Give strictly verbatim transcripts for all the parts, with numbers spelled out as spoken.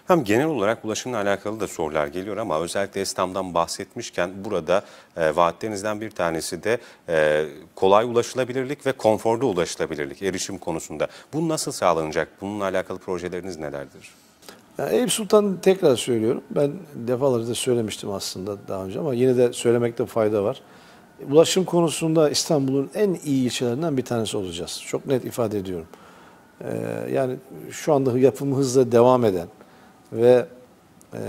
Hem genel olarak ulaşımla alakalı da sorular geliyor ama özellikle İSTAM'dan bahsetmişken burada e, vaatlerinizden bir tanesi de e, kolay ulaşılabilirlik ve konforlu ulaşılabilirlik erişim konusunda. Bu nasıl sağlanacak? Bununla alakalı projeleriniz nelerdir? Yani Eyüp Sultan tekrar söylüyorum. Ben defalarca söylemiştim aslında daha önce ama yine de söylemekte fayda var. Ulaşım konusunda İstanbul'un en iyi ilçelerinden bir tanesi olacağız. Çok net ifade ediyorum. Ee, yani şu anda yapımı hızla devam eden ve e,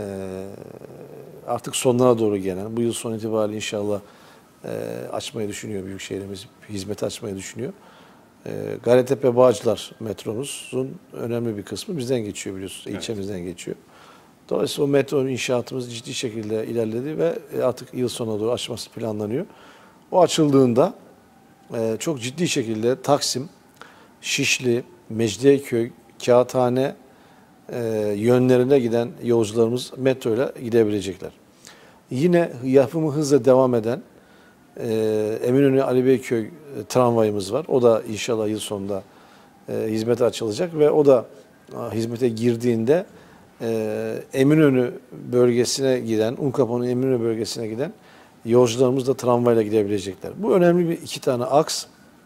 artık sonlara doğru gelen, bu yıl son itibariyle inşallah e, açmayı düşünüyor Büyükşehir'imiz, hizmeti açmayı düşünüyor. E, Gayrettepe Bağcılar metromuzun önemli bir kısmı bizden geçiyor biliyorsunuz, evet. ilçemizden geçiyor. Dolayısıyla o metronun inşaatımız ciddi şekilde ilerledi ve artık yıl sonuna doğru açması planlanıyor. O açıldığında e, çok ciddi şekilde Taksim, Şişli, Mecidiyeköy, Kağıthane e, yönlerine giden yolcularımız metro ile gidebilecekler. Yine yapımı hızla devam eden e, Eminönü Ali Beyköy e, tramvayımız var. O da inşallah yıl sonunda e, hizmete açılacak ve o da a, hizmete girdiğinde e, Eminönü bölgesine giden, Unkapanı'nın Eminönü bölgesine giden yolcularımız da tramvayla gidebilecekler. Bu önemli bir iki tane aks.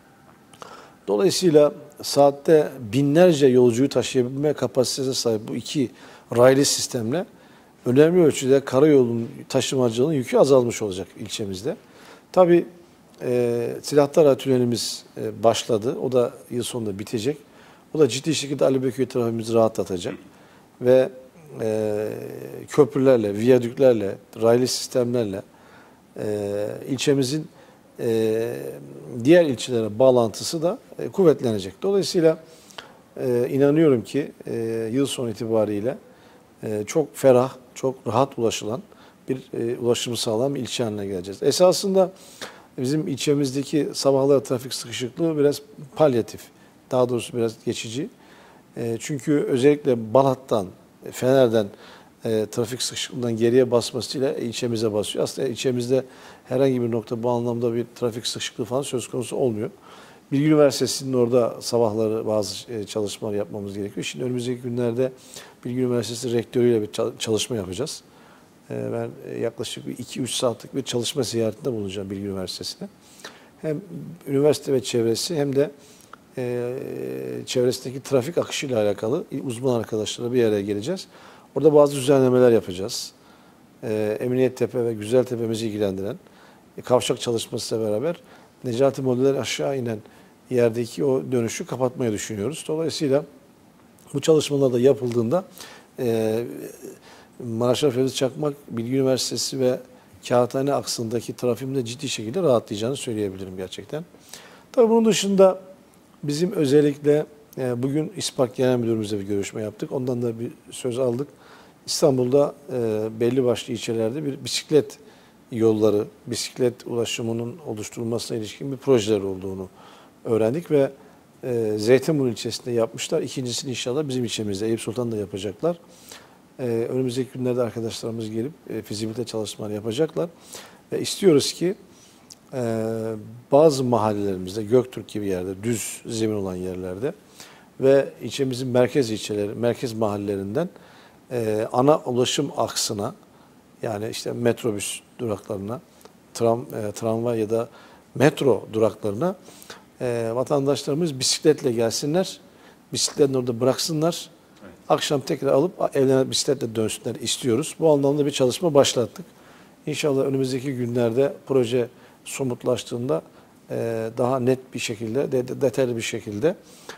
Dolayısıyla saatte binlerce yolcuyu taşıyabilme kapasitesine sahip bu iki raylı sistemle önemli ölçüde karayolunun taşımacılığının yükü azalmış olacak ilçemizde. Tabii e, Silahtar Tünelimiz e, başladı. O da yıl sonunda bitecek. O da ciddi şekilde Ali Beyköy trafiğimizi rahatlatacak. Ve e, köprülerle, viyadüklerle, raylı sistemlerle e, ilçemizin e, diğer ilçelere bağlantısı da e, kuvvetlenecek. Dolayısıyla e, inanıyorum ki e, yıl sonu itibariyle e, çok ferah, çok rahat ulaşılan bir e, ulaşımı sağlayan bir ilçe haline geleceğiz. Esasında bizim ilçemizdeki sabahları trafik sıkışıklığı biraz palyatif, daha doğrusu biraz geçici. E, çünkü özellikle Balat'tan, Fener'den e, trafik sıkışıklığından geriye basmasıyla ilçemize basıyor. Aslında ilçemizde herhangi bir nokta bu anlamda bir trafik sıkışıklığı falan söz konusu olmuyor. Bilgi Üniversitesi'nin orada sabahları bazı e, çalışmalar yapmamız gerekiyor. Şimdi önümüzdeki günlerde Bilgi Üniversitesi rektörüyle bir çalışma yapacağız. E, ben yaklaşık iki üç saatlik bir çalışma ziyaretinde bulunacağım Bilgi Üniversitesi'ne. Hem üniversite ve çevresi hem de e, çevresindeki trafik akışıyla alakalı uzman arkadaşlarla bir araya geleceğiz. Orada bazı düzenlemeler yapacağız. E, Eminiyettepe ve Güzeltepe'mizi ilgilendiren e, kavşak çalışmasıyla beraber Necati Modeller aşağı inen yerdeki o dönüşü kapatmayı düşünüyoruz. Dolayısıyla bu çalışmalar da yapıldığında e, Maraşlar Fevzi Çakmak Bilgi Üniversitesi ve Kağıthane aksındaki trafiğin de ciddi şekilde rahatlayacağını söyleyebilirim gerçekten. Tabii bunun dışında bizim özellikle e, bugün İSPAK Genel Müdürümüzle bir görüşme yaptık. Ondan da bir söz aldık. İstanbul'da e, belli başlı ilçelerde bir bisiklet yolları, bisiklet ulaşımının oluşturulmasına ilişkin bir projeler olduğunu öğrendik ve e, Zeytinburnu ilçesinde yapmışlar. İkincisini inşallah bizim ilçemizde Eyüp Sultan'da yapacaklar. E, önümüzdeki günlerde arkadaşlarımız gelip e, fizibilite çalışmaları yapacaklar. Ve istiyoruz ki e, bazı mahallelerimizde, Göktürk gibi yerde, düz zemin olan yerlerde ve ilçemizin merkez ilçeleri, merkez mahallelerinden e, ana ulaşım aksına, yani işte metrobüs duraklarına, tram, e, tramvay ya da metro duraklarına e, vatandaşlarımız bisikletle gelsinler, bisikletlerini orada bıraksınlar, evet. Akşam tekrar alıp evlerine bisikletle dönsünler istiyoruz. Bu anlamda bir çalışma başlattık. İnşallah önümüzdeki günlerde proje somutlaştığında e, daha net bir şekilde, de, detaylı bir şekilde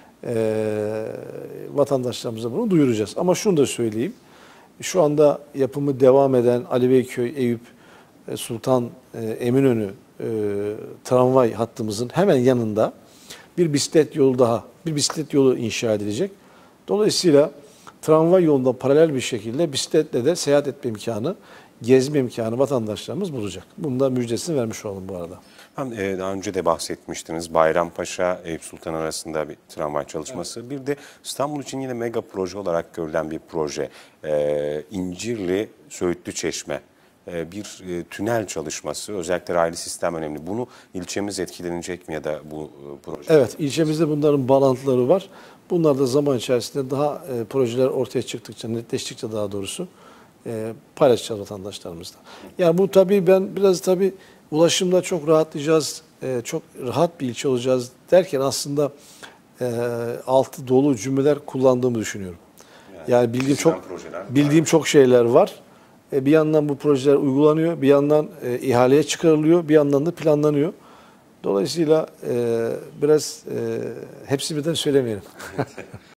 e, vatandaşlarımıza bunu duyuracağız. Ama şunu da söyleyeyim. Şu anda yapımı devam eden Ali Beyköy, Eyüp, Sultan, Eminönü e, tramvay hattımızın hemen yanında bir bisiklet yolu daha, bir bisiklet yolu inşa edilecek. Dolayısıyla tramvay yolunda paralel bir şekilde bisikletle de seyahat etme imkanı, gezme imkanı vatandaşlarımız bulacak. Bunun da müjdesini vermiş olalım bu arada. Hem e, daha önce de bahsetmiştiniz. Bayrampaşa, Eyüp Sultan arasında bir tramvay çalışması. Evet. Bir de İstanbul için yine mega proje olarak görülen bir proje. E, İncirli Söğütlü Çeşme. E, bir e, tünel çalışması. Özellikle raylı sistem önemli. Bunu ilçemiz etkilenecek mi ya da bu e, proje? Evet, ilçemizde bunların bağlantıları var. Bunlar da zaman içerisinde daha e, projeler ortaya çıktıkça, netleştikçe daha doğrusu e, paylaşacağız vatandaşlarımızla. Yani bu tabii ben biraz tabii ulaşımda çok rahatlayacağız, e, çok rahat bir ilçe olacağız derken aslında e, altı dolu cümleler kullandığımı düşünüyorum. Yani, yani bildiğim çok bildiğim var. çok şeyler var. E, bir yandan bu projeler uygulanıyor, bir yandan e, ihaleye çıkarılıyor, bir yandan da planlanıyor. Dolayısıyla e, biraz e, hepsi birden söylemeyelim.